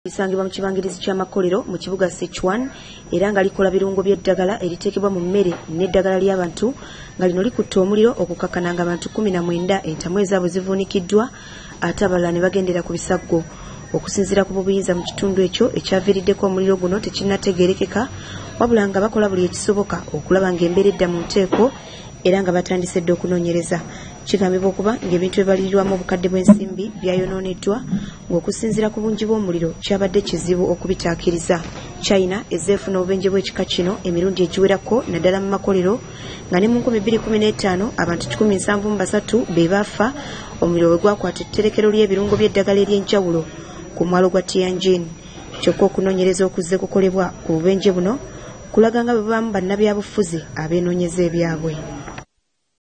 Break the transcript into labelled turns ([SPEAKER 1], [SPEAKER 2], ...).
[SPEAKER 1] Lisangibwa mu kibangirizi ky'amakolero mu kibuga Sichuan era nga likola birungo by'eddagala eriteekebwa mu mmere n'eddagala ly'abantu nga lino likutte omuliro okukkakkana nga abantu 19 entamu ezaabwe zivuunikiddwa ate abalala ne bagendera ku bisaggo. Okusinziira ku buyinza mu kitundu ekyo ekyaviiriddeko omuliro guno tekinnategeerekeka wabula nga bakola buli ekisoboka okulaba ng'embeera edda mu nteeko era nga batandise dda okunoonyereza. Kigambibwa okuba ng'ebintu ebibalirirwamu obukadde bw'ensimbi byayonooneddwa ng'okusinziira ku bungi bw'omuliro kyabadde kizibu okubitaakiriza. China ezeefuna obubenje bw'ekika kino emirundi egiwerako naddala mu makolero nga ne mu 2015 abantu 173 be baafa omuliro we gwakwata etterekero ly'ebirungo by'eddagala ery'enjawulo ku mwalo gwa Tianjin. Kyokka okunoonyereza okuzze kukolebwa ku bubenje buno kulaga nga bwe baamu bannabyabufuzi abeenoonyeza ebyabwe.